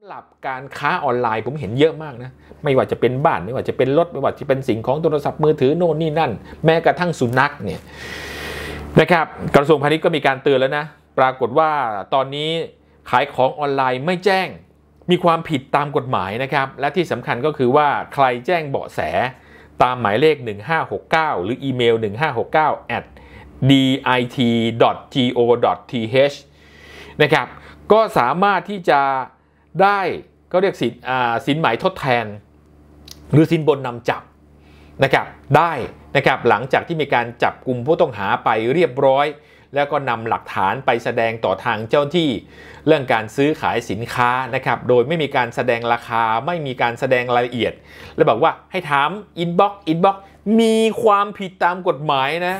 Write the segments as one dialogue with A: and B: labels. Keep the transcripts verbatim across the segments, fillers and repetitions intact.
A: หลับการค้าออนไลน์ผมเห็นเยอะมากนะไม่ว่าจะเป็นบ้านไม่ว่าจะเป็นรถไม่ว่าจะเป็นสิ่งของโทรศัพท์มือถือโน่นนี่นั่นแม้กระทั่งสุนัขเนี่ยนะครับกระทรวงพาณิชย์ก็มีการเตือนแล้วนะปรากฏว่าตอนนี้ขายของออนไลน์ไม่แจ้งมีความผิดตามกฎหมายนะครับและที่สำคัญก็คือว่าใครแจ้งเบาะแสตามหมายเลขหนึ่งห้าหกเก้าหรืออีเมลหนึ่งห้าหกเก้า แอท ดี ไอ ที ดอท โก ดอท ที เอช นะครับก็สามารถที่จะได้ก็เรียกสินสินไหมทดแทนหรือสินบนนำจับนะครับได้นะครับหลังจากที่มีการจับกลุ่มผู้ต้องหาไปเรียบร้อยแล้วก็นำหลักฐานไปแสดงต่อทางเจ้าที่เรื่องการซื้อขายสินค้านะครับโดยไม่มีการแสดงราคาไม่มีการแสดงรายละเอียดและบอกว่าให้ถามอินบ็อกซ์อินบ็อกซ์มีความผิดตามกฎหมายนะ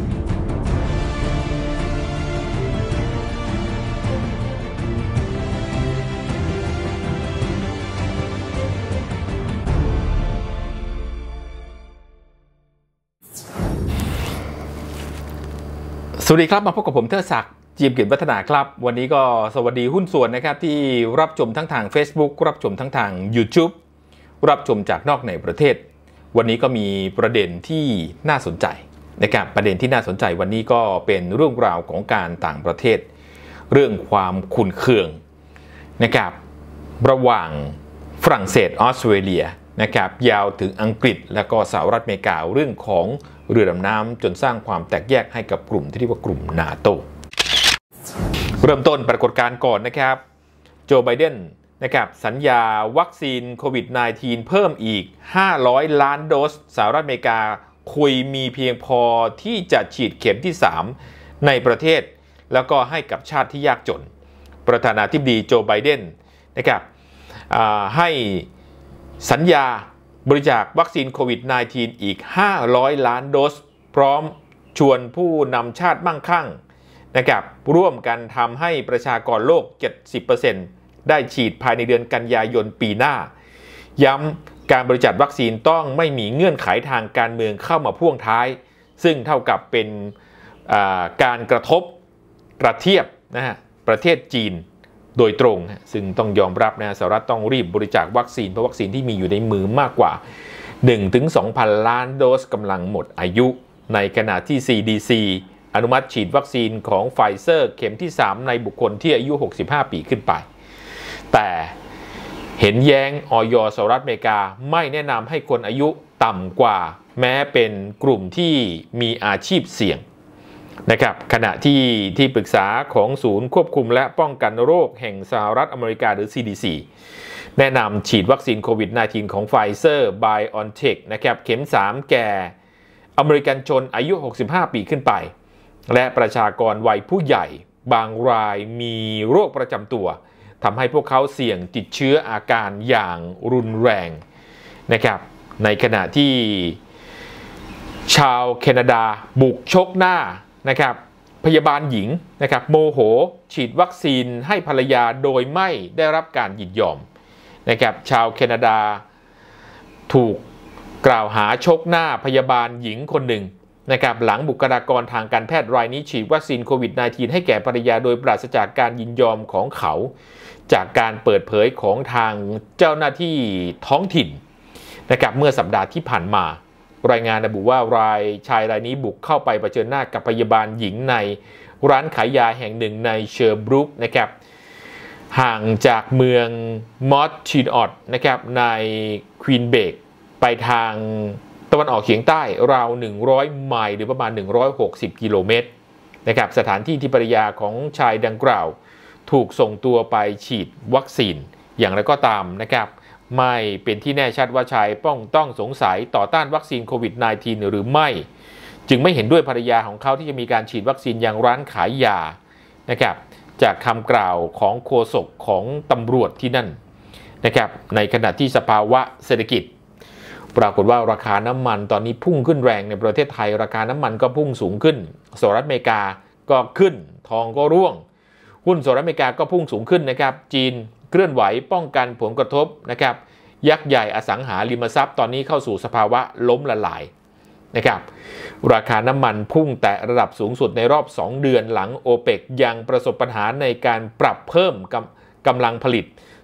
A: สวัสดีครับมาพบกับผมเทิดศักดิ์จีมเกียรติวัฒนาครับวันนี้ก็สวัสดีหุ้นส่วนนะครับที่รับชมทั้งทาง Facebook รับชมทั้งทาง YouTube รับชมจากนอกในประเทศวันนี้ก็มีประเด็นที่น่าสนใจนะครับประเด็นที่น่าสนใจวันนี้ก็เป็นเรื่องราวของการต่างประเทศเรื่องความขุ่นเคืองนะครับระหว่างฝรั่งเศสออสเตรเลียนะครับยาวถึงอังกฤษและก็สหรัฐอเมริกาเรื่องของเรือดำน้ำจนสร้างความแตกแยกให้กับกลุ่มที่เรียกว่ากลุ่มนาโตเริ่มต้นปรากฏการณ์ก่อนนะครับโจไบเดนนะครับสัญญาวัคซีนโควิด สิบเก้า เพิ่มอีกห้าร้อยล้านโดสสหรัฐอเมริกาคุยมีเพียงพอที่จะฉีดเข็มที่สามในประเทศแล้วก็ให้กับชาติที่ยากจนประธานาธิบดีโจไบเดนนะครับให้สัญญาบริจาควัคซีนโควิด สิบเก้า อีกห้าร้อยล้านโดสพร้อมชวนผู้นำชาติมั่งคั่งนะครับร่วมกันทำให้ประชากรโลก เจ็ดสิบเปอร์เซ็นต์ ได้ฉีดภายในเดือนกันยายนปีหน้าย้ำการบริจาควัคซีนต้องไม่มีเงื่อนไขทางการเมืองเข้ามาพ่วงท้ายซึ่งเท่ากับเป็นการกระทบกระเทียบนะฮะประเทศจีนโดยตรงซึ่งต้องยอมรับนะสหรัฐต้องรีบบริจาควัคซีนเพราะวัคซีนที่มีอยู่ในมือมากกว่า หนึ่งถึงสองพัน ล้านโดสกำลังหมดอายุในขณะที่ ซี ดี ซี อนุมัติฉีดวัคซีนของไฟเซอร์เข็มที่สามในบุคคลที่อายุหกสิบห้าปีขึ้นไปแต่เห็นแย้งอย.สหรัฐอเมริกาไม่แนะนำให้คนอายุต่ำกว่าแม้เป็นกลุ่มที่มีอาชีพเสี่ยงนะครับขณะที่ที่ปรึกษาของศูนย์ควบคุมและป้องกันโรคแห่งสหรัฐอเมริกาหรือ ซี ดี ซี แนะนำฉีดวัคซีนโควิด สิบเก้า ของไฟเซอร์ BioNTech นะครับเข็มสามแก่อเมริกันชนอายุหกสิบห้าปีขึ้นไปและประชากรวัยผู้ใหญ่บางรายมีโรคประจำตัวทำให้พวกเขาเสี่ยงติดเชื้ออาการอย่างรุนแรงนะครับในขณะที่ชาวแคนาดาบุกชกหน้านะครับพยาบาลหญิงนะครับโมโหฉีดวัคซีนให้ภรรยาโดยไม่ได้รับการยินยอมนะครับชาวแคนาดาถูกกล่าวหาชกหน้าพยาบาลหญิงคนหนึ่งนะครับหลังบุคลากรทางการแพทย์รายนี้ฉีดวัคซีนโควิด สิบเก้า ให้แก่ภรรยาโดยปราศจากการยินยอมของเขาจากการเปิดเผยของทางเจ้าหน้าที่ท้องถิ่นนะครับเมื่อสัปดาห์ที่ผ่านมารายงานระบุว่ารายชายรายนี้บุกเข้าไปเผชิญหน้ากับพยาบาลหญิงในร้านขายยาแห่งหนึ่งในเชอร์บรุกนะครับห่างจากเมืองมอสชีนอตนะครับในควีนเบกไปทางตะวันออกเฉียงใต้ราวหนึ่งร้อยไมล์หรือประมาณหนึ่งร้อยหกสิบกิโลเมตรนะครับสถานที่ที่ภรรยาของชายดังกล่าวถูกส่งตัวไปฉีดวัคซีนอย่างไรก็ตามนะครับไม่เป็นที่แน่ชัดว่าชายป้องต้องสงสัยต่อต้านวัคซีนโควิด สิบเก้า หรือไม่จึงไม่เห็นด้วยภรรยาของเขาที่จะมีการฉีดวัคซีนอย่างร้านขายยานะครับจากคำกล่าวของโฆษกของตำรวจที่นั่นนะครับในขณะที่สภาวะเศรษฐกิจปรากฏว่าราคาน้ำมันตอนนี้พุ่งขึ้นแรงในประเทศไทยราคาน้ำมันก็พุ่งสูงขึ้นสหรัฐอเมริกาก็ขึ้นทองก็ร่วงหุ้นสหรัฐอเมริกาก็พุ่งสูงขึ้นนะครับจีนเคลื่อนไหวป้องกันผลกระทบนะครับยักษ์ใหญ่อสังหาริมทรัพย์ตอนนี้เข้าสู่สภาวะล้มละลายนะครับราคาน้ำมันพุ่งแตะระดับสูงสุดในรอบสองเดือนหลังโอเปกยังประสบปัญหาในการปรับเพิ่มกำกำลังผลิต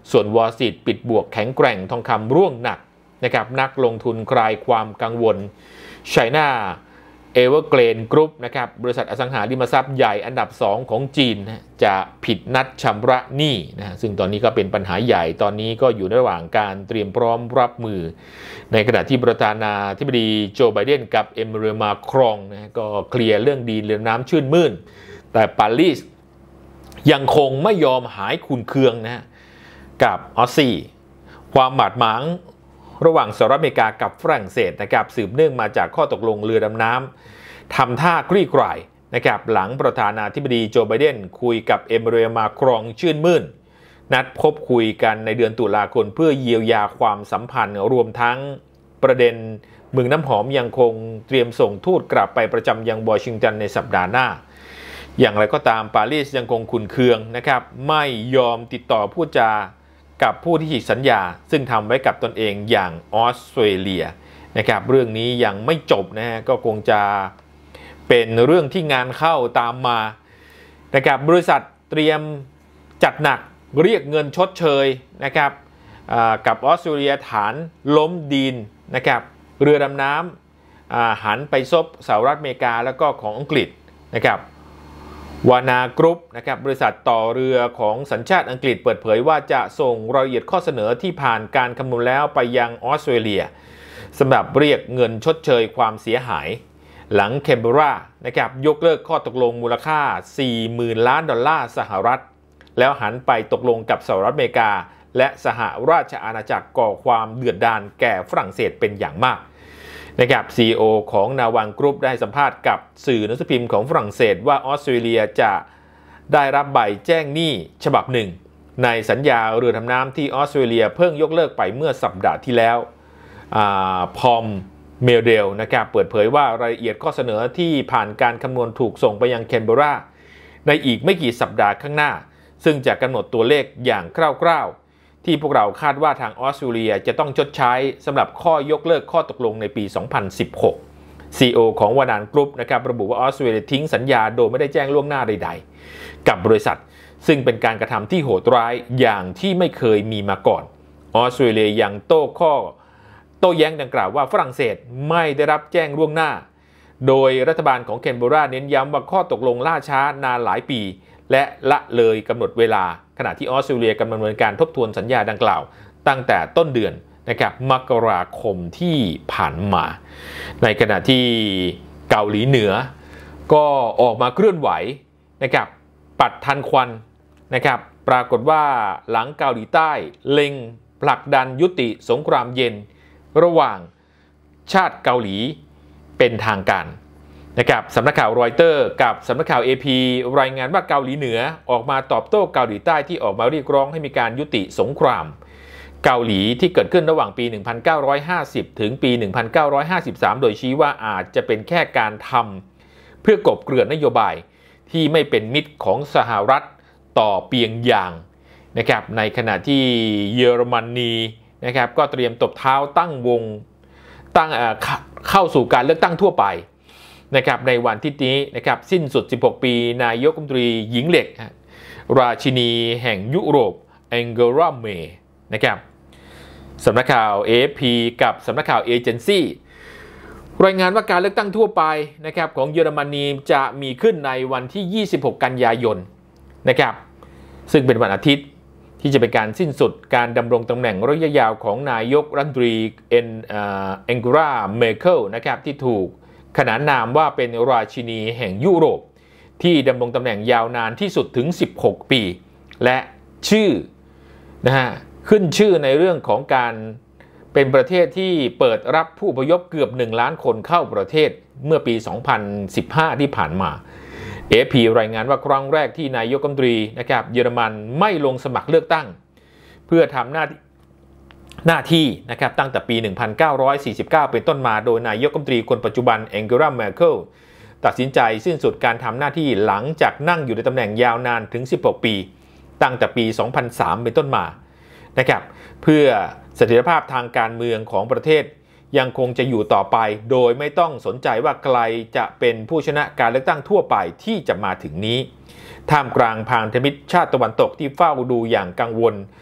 A: ส่วนวอลซีดปิดบวกแข็งแกร่งทองคำร่วงหนักนะครับนักลงทุนคลายความกังวล China Evergrande Group นะครับบริษัทอสังหาริมทรัพย์ใหญ่อันดับสองของจีนนะจะผิดนัดชำระหนี้นะซึ่งตอนนี้ก็เป็นปัญหาใหญ่ตอนนี้ก็อยู่ในระหว่างการเตรียมพร้อมรับมือในขณะที่ประธานาธิบดีโจไบเดนกับเอมิเรลมาครองนะก็เคลียร์เรื่องดีเรื่องน้ำชื่นมื่นแต่ปารีสยังคงไม่ยอมหายขุ่นเคืองนะกับออสซี่ความบาดหมางระหว่างสหรัฐอเมริกากับฝรั่งเศสนะครับสืบเนื่องมาจากข้อตกลงเรือดำน้ำทำท่าคลี่คลายนะครับหลังประธานาธิบดีโจไบเดนคุยกับเอมิเรลมาครองชื่นมื่นนัดพบคุยกันในเดือนตุลาคมเพื่อเยียวยาความสัมพันธ์รวมทั้งประเด็นเมืองน้ำหอมยังคงเตรียมส่งทูตกลับไปประจำยังวอชิงตันในสัปดาห์หน้าอย่างไรก็ตามปารีสยังคงขุ่นเคืองนะครับไม่ยอมติดต่อพูดจากับผู้ที่ฉีกสัญญาซึ่งทำไว้กับตนเองอย่างออสเตรเลียนะครับเรื่องนี้ยังไม่จบนะฮะก็คงจะเป็นเรื่องที่งานเข้าตามมานะครับบริษัทเตรียมจัดหนักเรียกเงินชดเชยนะครับกับออสเตรเลียฐานล้มดีลนะครับเรือดำน้ำหันไปซบสหรัฐอเมริกาแล้วก็ของอังกฤษนะครับวานากรุ๊ปนะครับบริษัทต่อเรือของสัญชาติอังกฤษเปิดเผยว่าจะส่งรายละเอียดข้อเสนอที่ผ่านการคำนวณแล้วไปยังออสเตรเลียสำหรับเรียกเงินชดเชยความเสียหายหลังแคนเบอร์รานะครับยกเลิกข้อตกลงมูลค่า สี่หมื่น ล้านดอลลาร์สหรัฐแล้วหันไปตกลงกับสหรัฐอเมริกาและสหราชอาณาจักรก่อความเดือดดาลแก่ฝรั่งเศสเป็นอย่างมากนะครับ ซี อี โอ ของนาวันกรุ๊ปได้สัมภาษณ์กับสื่อหนังสือพิมพ์ของฝรั่งเศสว่าออสเตรเลียจะได้รับใบแจ้งหนี้ฉบับหนึ่งในสัญญาเรือดำน้ำที่ออสเตรเลียเพิ่งยกเลิกไปเมื่อสัปดาห์ที่แล้วพอมเมลเดลนะครับเปิดเผยว่ารายละเอียดข้อเสนอที่ผ่านการคำนวณถูกส่งไปยังแคนเบอร์ราในอีกไม่กี่สัปดาห์ข้างหน้าซึ่งจะกำหนดตัวเลขอย่างคร่าวๆที่พวกเราคาดว่าทางออสเตรเลียจะต้องชดใช้สำหรับข้อยกเลิกข้อตกลงในปี สองพันสิบหก ซี อี โอ ของวานานกรุ๊ปนะครับระบุว่าออสเตรเลียทิ้งสัญญาโดยไม่ได้แจ้งล่วงหน้าใดๆกับบริษัทซึ่งเป็นการกระทำที่โหดร้ายอย่างที่ไม่เคยมีมาก่อนออสเตรเลียยังโต้ข้อโต้แย้งดังกล่าวว่าฝรั่งเศสไม่ได้รับแจ้งล่วงหน้าโดยรัฐบาลของแคนเบอร์ราเน้นย้ำว่าข้อตกลงล่าช้านานหลายปีและละเลยกำหนดเวลาขณะที่ออสเตรเลียกำลังดำเนินการทบทวนสัญญาดังกล่าวตั้งแต่ต้นเดือนนะครับมกราคมที่ผ่านมาในขณะที่เกาหลีเหนือก็ออกมาเคลื่อนไหวนะครับปัดทันควันนะครับปรากฏว่าหลังเกาหลีใต้เล็งผลักดันยุติสงครามเย็นระหว่างชาติเกาหลีเป็นทางการนะครับสำนักข่าวรอยเตอร์กับสำนักข่าว เอ พี รายงานว่าเกาหลีเหนือออกมาตอบโต้เกาหลีใต้ที่ออกมาเรียกร้องให้มีการยุติสงครามเกาหลีที่เกิดขึ้นระหว่างปี หนึ่งพันเก้าร้อยห้าสิบ ถึงปี หนึ่งพันเก้าร้อยห้าสิบสาม โดยชี้ว่าอาจจะเป็นแค่การทำเพื่อกบเกลื่อนนโยบายที่ไม่เป็นมิตรของสหรัฐต่อเปียงยางนะครับในขณะที่เยอรมนีนะครับก็เตรียมตบเท้าตั้งวงตั้งเข้าสู่การเลือกตั้งทั่วไปนะครับในวันที่นี้นะครับสิ้นสุดสิบหกปีนายกรัฐมนตรีหญิงเหล็กราชินีแห่งยุโรปแองเกลาเมย์นะครับสำนักข่าว เอ เอฟ พี กับสำนักข่าวเอเจนซี่รายงานว่าการเลือกตั้งทั่วไปนะครับของเยอรมนีจะมีขึ้นในวันที่ยี่สิบหกกันยายนนะครับซึ่งเป็นวันอาทิตย์ที่จะเป็นการสิ้นสุดการดำรงตำแหน่งระยะยาวของนายกรัฐมนตรีเอ็นเอ็งเกลาเมเคิลนะครับที่ถูกขนานนามว่าเป็นราชินีแห่งยุโรปที่ดำรงตำแหน่งยาวนานที่สุดถึงสิบหกปีและชื่อนะฮะขึ้นชื่อในเรื่องของการเป็นประเทศที่เปิดรับผู้อพยพเกือบหนึ่งล้านคนเข้าประเทศเมื่อปีสองพันสิบห้าที่ผ่านมา เอ เอฟ พี รายงานว่าครั้งแรกที่นายกรัฐมนตรีนะครับเยอรมันไม่ลงสมัครเลือกตั้งเพื่อทำหน้าหน้าที่นะครับตั้งแต่ปี หนึ่งพันเก้าร้อยสี่สิบเก้า เป็นต้นมาโดยนายกรัฐมนตรีคนปัจจุบันแองเกลา เมเคิลตัดสินใจสิ้นสุดการทำหน้าที่หลังจากนั่งอยู่ในตำแหน่งยาวนานถึงสิบหกปีตั้งแต่ปี สองพันสาม เป็นต้นมานะครับเพื่อเสถียรภาพทางการเมืองของประเทศยังคงจะอยู่ต่อไปโดยไม่ต้องสนใจว่าใครจะเป็นผู้ชนะการเลือกตั้งทั่วไปที่จะมาถึงนี้ท่ามกลางพันธมิตรชาติตะวันตกที่เฝ้าดูอย่างกังวล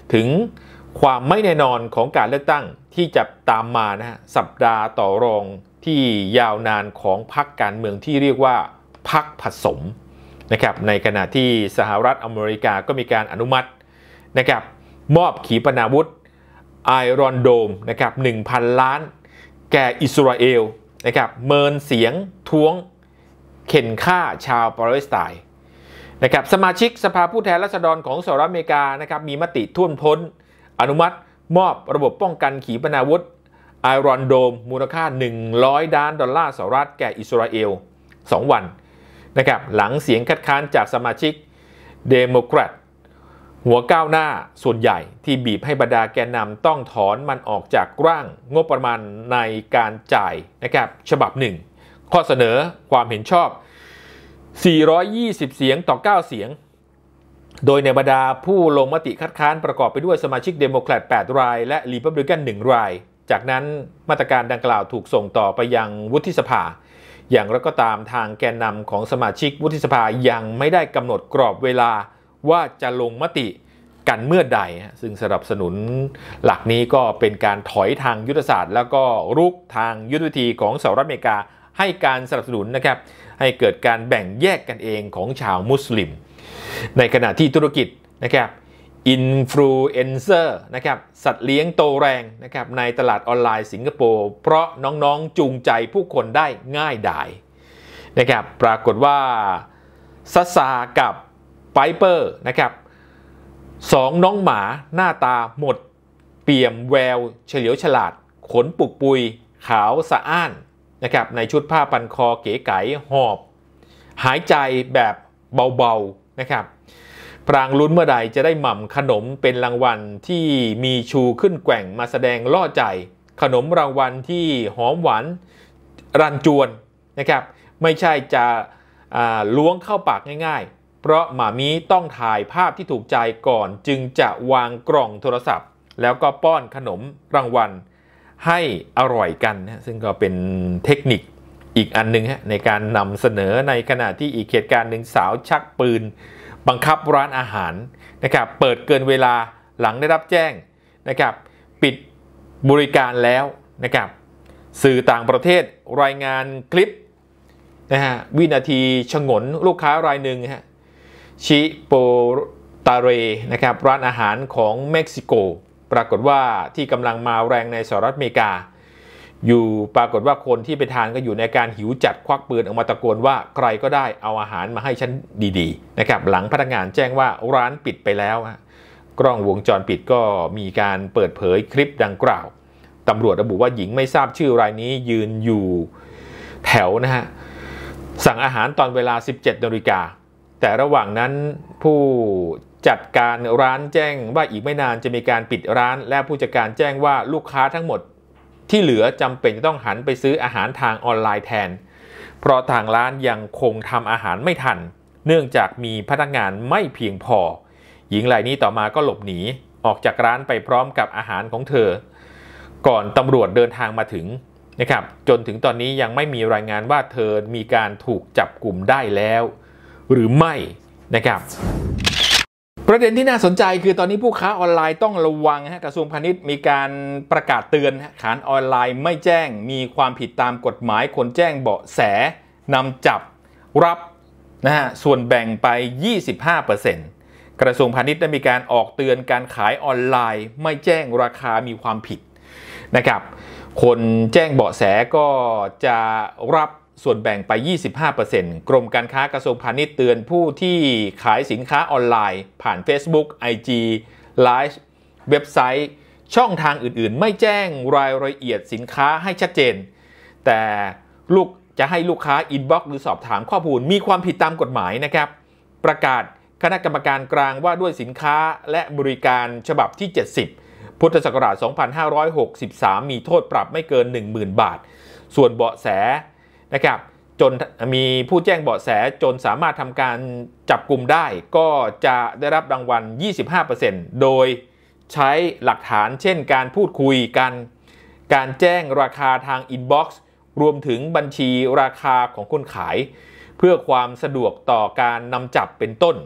A: ถึงความไม่แน่นอนของการเลือกตั้งที่จะตามมานะฮะสัปดาห์ต่อรองที่ยาวนานของพรรคการเมืองที่เรียกว่าพรรคผสมนะครับในขณะที่สหรัฐอเมริกาก็มีการอนุมัตินะครับมอบขีปนาวุธไอรอนโดมนะครับ หนึ่งพัน ล้านแก่อิสราเอลนะครับเมินเสียงท้วงเข็นฆ่าชาวปาเลสไตน์นะครับสมาชิกสภาผู้แทนราษฎรของสหรัฐอเมริกานะครับมีมติท่วมท้นอนุมัติมอบระบบป้องกันขีปนาวุธไอรอนโดมมูลค่าหนึ่งร้อยล้านดอลลาร์สหรัฐแก่อิสราเอลสองวันนะครับหลังเสียงคัดค้านจากสมาชิกเดโมแครตหัวก้าวหน้าส่วนใหญ่ที่บีบให้บรรดาแกนนำต้องถอนมันออกจากร่างงบประมาณในการจ่ายนะครับฉบับหนึ่งข้อเสนอความเห็นชอบสี่ร้อยยี่สิบเสียงต่อเก้าเสียงโดยในบรรดาผู้ลงมติคัดค้านประกอบไปด้วยสมาชิกเดโมแครตแปดรายและรีพับลิกันหนึ่งรายจากนั้นมาตรการดังกล่าวถูกส่งต่อไปยังวุฒิสภาอย่างไรก็ตามทางแกนนำของสมาชิกวุฒิสภายังไม่ได้กำหนดกรอบเวลาว่าจะลงมติกันเมื่อใดซึ่งสนับสนุนหลักนี้ก็เป็นการถอยทางยุทธศาสตร์แล้วก็รุกทางยุทธวิธีของสหรัฐอเมริกาให้การสนับสนุนนะครับให้เกิดการแบ่งแยกกันเองของชาวมุสลิมในขณะที่ธุรกิจนะครับอินฟลูเอนเซอร์นะครับสัตว์เลี้ยงโตแรงนะครับในตลาดออนไลน์สิงคโปร์เพราะน้องๆจูงใจผู้คนได้ง่ายดายนะครับปรากฏว่าซัสซากับไพเปอร์นะครับสองน้องหมาหน้าตาหมดเปี่ยมแววเฉลียวฉลาดขนปุกปุยขาวสะอ้านนะครับในชุดผ้าพันคอเก๋ไก๋หอบหายใจแบบเบาๆนะครับพรางลุ้นเมื่อใดจะได้หม่ำขนมเป็นรางวัลที่มีชูขึ้นแกว่งมาแสดงล่อใจขนมรางวัลที่หอมหวานรันจวนนะครับไม่ใช่จะล้วงเข้าปากง่ายๆเพราะหมามีต้องถ่ายภาพที่ถูกใจก่อนจึงจะวางกล่องโทรศัพท์แล้วก็ป้อนขนมรางวัลให้อร่อยกันนะซึ่งก็เป็นเทคนิคอีกอันนึงฮะในการนำเสนอในขณะที่อีกเหตุการณ์หนึ่งสาวชักปืนบังคับร้านอาหารนะครับเปิดเกินเวลาหลังได้รับแจ้งนะครับปิดบริการแล้วนะครับสื่อต่างประเทศรายงานคลิปนะฮะวินาทีฉงนลูกค้ารายหนึ่งฮะชิโปตาเรนะครับร้านอาหารของเม็กซิโกปรากฏว่าที่กำลังมาแรงในสหรัฐอเมริกาอยู่ปรากฏว่าคนที่ไปทานก็อยู่ในการหิวจัดควักปืนออกมาตะโกนว่าใครก็ได้เอาอาหารมาให้ฉันดีๆนะครับหลังพนักงานแจ้งว่าร้านปิดไปแล้วกล้องวงจรปิดก็มีการเปิดเผยคลิปดังกล่าวตำรวจระบุว่าหญิงไม่ทราบชื่อรายนี้ยืนอยู่แถวนะฮะสั่งอาหารตอนเวลา สิบเจ็ดนาฬิกาแต่ระหว่างนั้นผู้จัดการร้านแจ้งว่าอีกไม่นานจะมีการปิดร้านและผู้จัดการแจ้งว่าลูกค้าทั้งหมดที่เหลือจำเป็นจะต้องหันไปซื้ออาหารทางออนไลน์แทนเพราะทางร้านยังคงทำอาหารไม่ทันเนื่องจากมีพนักงานไม่เพียงพอหญิงรายนี้ต่อมาก็หลบหนีออกจากร้านไปพร้อมกับอาหารของเธอก่อนตำรวจเดินทางมาถึงนะครับจนถึงตอนนี้ยังไม่มีรายงานว่าเธอมีการถูกจับกุมได้แล้วหรือไม่นะครับประเด็นที่น่าสนใจคือตอนนี้ผู้ค้าออนไลน์ต้องระวังฮะกระทรวงพาณิชย์มีการประกาศเตือนขายออนไลน์ไม่แจ้งมีความผิดตามกฎหมายคนแจ้งเบาะแสนำจับรับนะฮะส่วนแบ่งไป ยี่สิบห้าเปอร์เซ็นต์ กระทรวงพาณิชย์ได้มีการออกเตือนการขายออนไลน์ไม่แจ้งราคามีความผิดนะครับคนแจ้งเบาะแสก็จะรับส่วนแบ่งไป ยี่สิบห้าเปอร์เซ็นต์ กรมการค้ากระทรวงพาณิชย์เตือนผู้ที่ขายสินค้าออนไลน์ผ่าน Facebook ไอ จี ไลฟ์ เว็บไซต์ช่องทางอื่นๆไม่แจ้งรายละเอียดสินค้าให้ชัดเจนแต่ลูกจะให้ลูกค้าอินบ็อกซ์หรือสอบถามข้อมูลมีความผิดตามกฎหมายนะครับประกาศคณะกรรมการกลางว่าด้วยสินค้าและบริการฉบับที่เจ็ดสิบพุทธศักราช สองพันห้าร้อยหกสิบสาม มีโทษปรับไม่เกิน หนึ่งหมื่น บาทส่วนเบาะแสนะครับจนมีผู้แจ้งเบาะแสจนสามารถทำการจับกลุ่มได้ก็จะได้รับรางวัล ยี่สิบห้าเปอร์เซ็นต์ โดยใช้หลักฐานเช่นการพูดคุยกันการแจ้งราคาทางอินบ็อกซ์รวมถึงบัญชีราคาของคนขายเพื่อความสะดวกต่อการนำจับเป็นต้น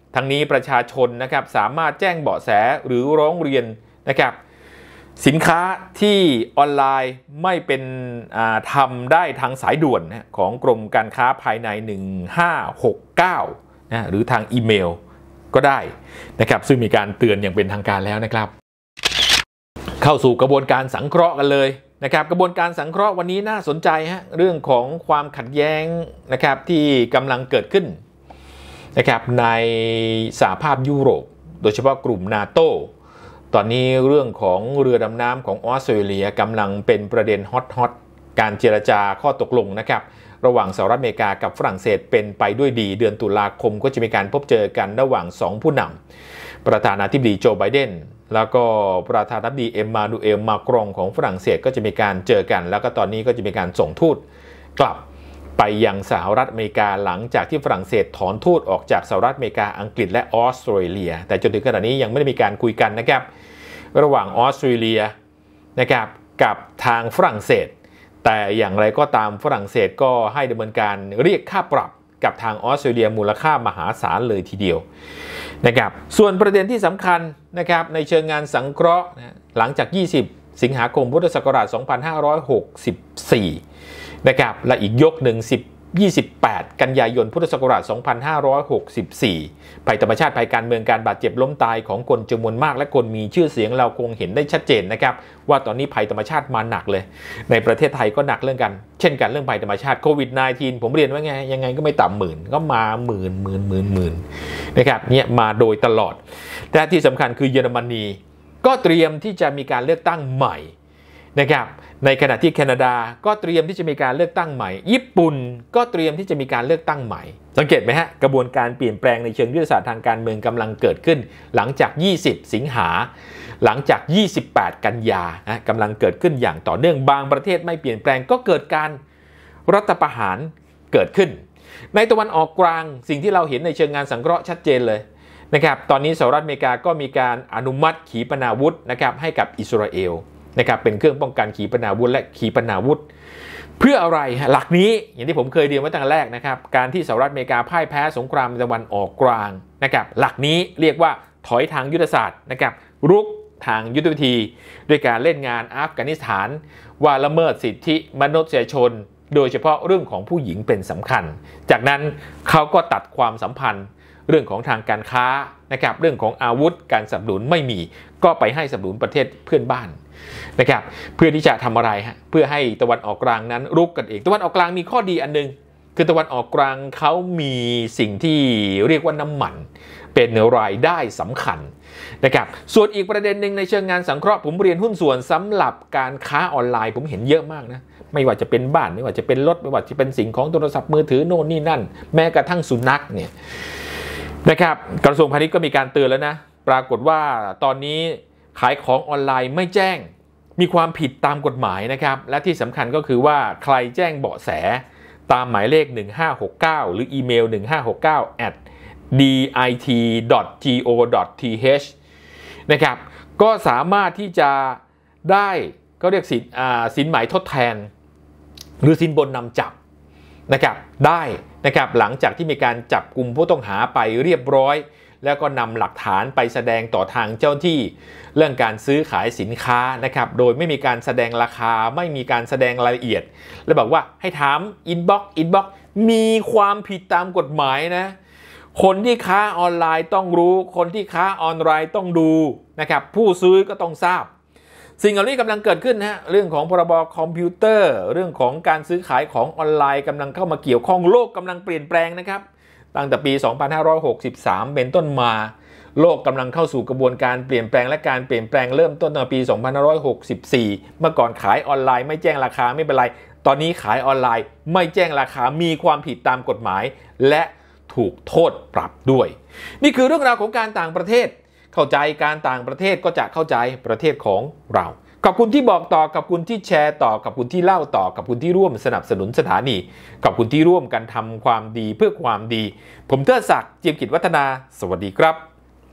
A: ทั้งนี้ประชาชนนะครับสามารถแจ้งเบาะแสหรือร้องเรียนนะครับสินค้าที่ออนไลน์ไม่เป็นทำได้ทางสายด่วนนะของกรมการค้าภายในหนึ่งห้าหกเก้านะหรือทางอีเมลก็ได้นะครับซึ่งมีการเตือนอย่างเป็นทางการแล้วนะครับเข้าสู่กระบวนการสังเคราะห์กันเลยนะครับกระบวนการสังเคราะห์วันนี้น่าสนใจฮะเรื่องของความขัดแย้งนะครับที่กำลังเกิดขึ้นนะครับในสหภาพยุโรปโดยเฉพาะกลุ่มนาโตตอนนี้เรื่องของเรือดำน้ำของออสเตรเลียกำลังเป็นประเด็นฮอตฮอตการเจรจาข้อตกลงนะครับระหว่างสหรัฐอเมริกากับฝรั่งเศสเป็นไปด้วยดีเดือนตุลาคมก็จะมีการพบเจอกันระหว่างสองผู้นำประธานาธิบดีโจไบเดนแล้วก็ประธานาธิบดีเอ็มมานูเอลมาครองของฝรั่งเศสก็จะมีการเจอกันแล้วก็ตอนนี้ก็จะมีการส่งทูตกลับไปยังสหรัฐอเมริกาหลังจากที่ฝรั่งเศสถอนทูตออกจากสหรัฐอเมริกาอังกฤษและออสเตรเลียแต่จนถึงขณะนี้ยังไม่ได้มีการคุยกันนะครับระหว่างออสเตรเลียนะครับกับทางฝรั่งเศสแต่อย่างไรก็ตามฝรั่งเศสก็ให้ดำเนินการเรียกค่าปรับกับทางออสเตรเลียมูลค่ามหาศาลเลยทีเดียวนะครับส่วนประเด็นที่สำคัญนะครับในเชิงงานสังเคราะห์นะหลังจากยี่สิบสิงหาคมพุทธศักราชสองพันห้าร้อยหกสิบสี่นะครับและอีกยกหนึ่ง สิบ ยี่สิบแปดกันยายนพุทธศักราชสองพันห้าร้อยหกสิบสี่ภัยธรรมชาติภัยการเมืองการบาดเจ็บล้มตายของคนจำนวนมากและคนมีชื่อเสียงเราคงเห็นได้ชัดเจนนะครับว่าตอนนี้ภัยธรรมชาติมาหนักเลยในประเทศไทยก็หนักเรื่องกันเช่นกันเรื่องภัยธรรมชาติโควิด สิบเก้า ผมเรียนว่าไงยังไงก็ไม่ต่ำหมื่นก็มาหมื่นหมื่นหมื่นหมื่นนะครับเนี่ยมาโดยตลอดและที่สำคัญคือเยอรมนีก็เตรียมที่จะมีการเลือกตั้งใหม่นะครับในขณะที่แคนาดาก็เตรียมที่จะมีการเลือกตั้งใหม่ญี่ปุ่นก็เตรียมที่จะมีการเลือกตั้งใหม่สังเกตไหมฮะกระบวนการเปลี่ยนแปลงในเชิงยุทธศาสตร์ทางการเมืองกำลังเกิดขึ้นหลังจากยี่สิบสิงหาหลังจากยี่สิบแปดกันยานะกำลังเกิดขึ้นอย่างต่อเนื่องบางประเทศไม่เปลี่ยนแปลงก็เกิดการรัฐประหารเกิดขึ้นในตะวันออกกลางสิ่งที่เราเห็นในเชิงงานสังเคราะห์ชัดเจนเลยนะครับตอนนี้สหรัฐอเมริกาก็มีการอนุมัติขีปนาวุธนะครับให้กับอิสราเอลนะครับเป็นเครื่องป้องกันขีปนาวุธและขีปนาวุธเพื่ออะไรหลักนี้อย่างที่ผมเคยเรียนไว้ตั้งแต่แรกนะครับการที่สหรัฐอเมริกาพ่ายแพ้สงครามตะวันออกกลางนะครับหลักนี้เรียกว่าถอยทางยุทธศาสตร์นะครับรุกทางยุทธวิธีด้วยการเล่นงานอัฟกานิสถานว่าละเมิดสิทธิมนุษยชนโดยเฉพาะเรื่องของผู้หญิงเป็นสำคัญจากนั้นเขาก็ตัดความสัมพันธ์เรื่องของทางการค้านะครับเรื่องของอาวุธการสนับสนุนไม่มีก็ไปให้สนับสนุนประเทศเพื่อนบ้านนะครับเพื่อที่จะทำอะไรฮะเพื่อให้ตะวันออกกลางนั้นรุกกันเองตะวันออกกลางมีข้อดีอันนึงคือตะวันออกกลางเขามีสิ่งที่เรียกว่าน้ำมันเป็นรายได้สำคัญนะครับส่วนอีกประเด็นหนึ่งในเชิงงานสังเคราะห์ผมเรียนหุ้นส่วนสำหรับการค้าออนไลน์ผมเห็นเยอะมากนะไม่ว่าจะเป็นบ้านไม่ว่าจะเป็นรถไม่ว่าจะเป็นสิ่งของโทรศัพท์มือถือโน่นนี่นั่นแม้กระทั่งสุนัขเนี่ยนะครับกระทรวงพาณิชย์ก็มีการเตือนแล้วนะปรากฏว่าตอนนี้ขายของออนไลน์ไม่แจ้งมีความผิดตามกฎหมายนะครับและที่สำคัญก็คือว่าใครแจ้งเบาะแสตามหมายเลขหนึ่งห้าหกเก้าหรืออีเมลหนึ่งห้าหกเก้า แอท ดิ ที ดอท โก ดอท ที เอช นะครับก็สามารถที่จะได้ก็เรียกสินอ่าสินหมายทดแทนหรือสินบนนำจับนะครับได้นะครับหลังจากที่มีการจับกลุ่มผู้ต้องหาไปเรียบร้อยแล้วก็นำหลักฐานไปแสดงต่อทางเจ้าที่เรื่องการซื้อขายสินค้านะครับโดยไม่มีการแสดงราคาไม่มีการแสดงรายละเอียดและบอกว่าให้ถามอินบ็อกซ์อินบ็อกซ์มีความผิดตามกฎหมายนะคนที่ค้าออนไลน์ต้องรู้คนที่ค้าออนไลน์ต้องดูนะครับผู้ซื้อก็ต้องทราบสิ่งเหล่านี้กำลังเกิดขึ้นนะฮะเรื่องของพรบคอมพิวเตอร์เรื่องของการซื้อขายของออนไลน์กำลังเข้ามาเกี่ยวข้องโลกกำลังเปลี่ยนแปลงนะครับตั้งแต่ปีสองพันห้าร้อยหกสิบสามเป็นต้นมาโลกกำลังเข้าสู่กระบวนการเปลี่ยนแปลงและการเปลี่ยนแปลงเริ่มต้นตั้งแต่ปีสองพันห้าร้อยหกสิบสี่เมื่อก่อนขายออนไลน์ไม่แจ้งราคาไม่เป็นไรตอนนี้ขายออนไลน์ไม่แจ้งราคามีความผิดตามกฎหมายและถูกโทษปรับด้วยนี่คือเรื่องราวของการต่างประเทศเข้าใจการต่างประเทศก็จะเข้าใจประเทศของเราขอบคุณที่บอกต่อขอบคุณที่แชร์ต่อขอบคุณที่เล่าต่อขอบคุณที่ร่วมสนับสนุนสถานีขอบคุณที่ร่วมกันทำความดีเพื่อความดีผมเทิดศักดิ์เจียมกิจวัฒนาสวัสดีครับ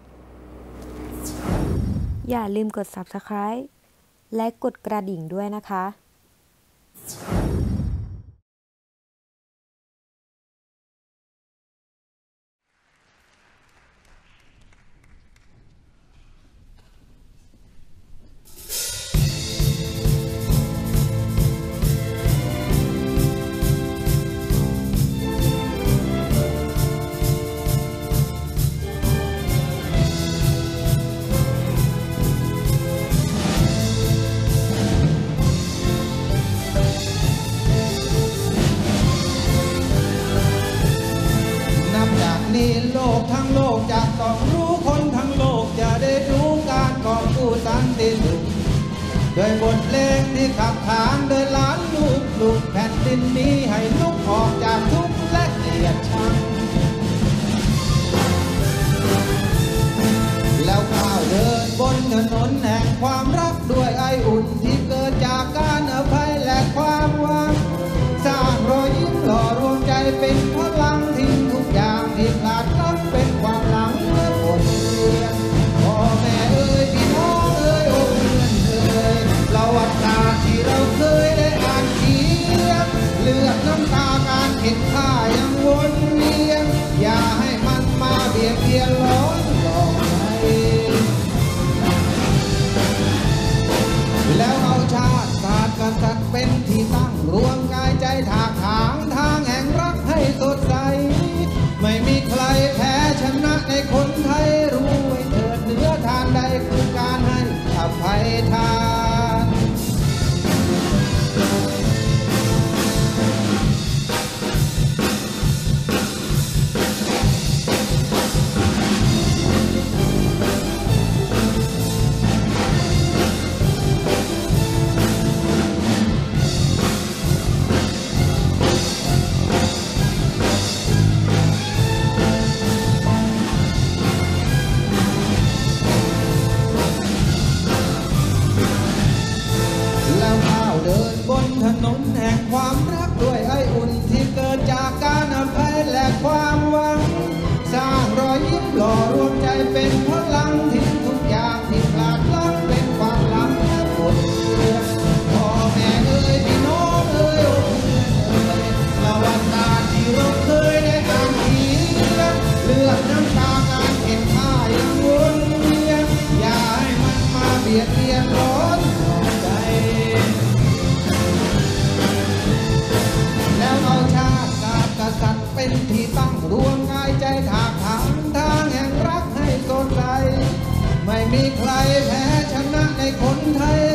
B: อย่าลืมกด ซับสไครบ์ และกดกระดิ่งด้วยนะคะ
C: สันติสุขโดยบทเพลงที่ขับขานโดยล้านลูกลูกแผ่นดินนี้ให้ลุกออกจากทุกข์และเกลียดชังแล้วก้าวเดินบนถนนแห่งความรักด้วยไออุ่นที่เกิดจากการอภัยและความหวังสร้างรอยยิ้มหล่อรวมใจเป็นพลังทิ้งทุกอย่างที่ขาดลับเป็นความหลังเมื่อบทเรียนพ่อแม่เอ่ยพี่น้องเอ่ยโอ้เพื่อนเอ่ยประวัติศาสตร์ที่เราเคยได้อ่านเขียนเลือดน้ำตาการเข็นฆ่ายังวนเวียนอย่าให้มันมาเบียดเบียนล้อหลอกแล้วเอาชาติศาสตร์กษัตริย์เป็นที่ตั้งรวมกายใจถากถางทางแห่งรักให้สดใสไม่มีใครแพ้ชนะในคนไทยรู้ไว้เถิดเหนือทานใดคือการให้อภัยทานเดินบนถนนแห่งความรักด้วยไออุ่นที่เกิดจากการอภัยและความหวังสร้างรอยยิ้มหล่อรวมใจเป็นพลังทิ้งทุกอย่างที่พลาดพลั้งเป็นความหลังและบทเรียนพ่อแม่เอ่ยพี่น้องเอ่ยโอ้เพื่อนเอ่ยประวัติศาสตร์ที่เราเคยได้อ่านเขียนเลือดน้ำตาการเข็นฆ่ายังวนเวียนอย่าให้มันมาเบียดเบียนร้อนใจแล้วเอาชาติศาสตร์กษัตริย์เป็นที่ตั้งรวมกายใจถากถางทางแห่งรักให้สดใสไม่มีใครแพ้ชนะในคนไทย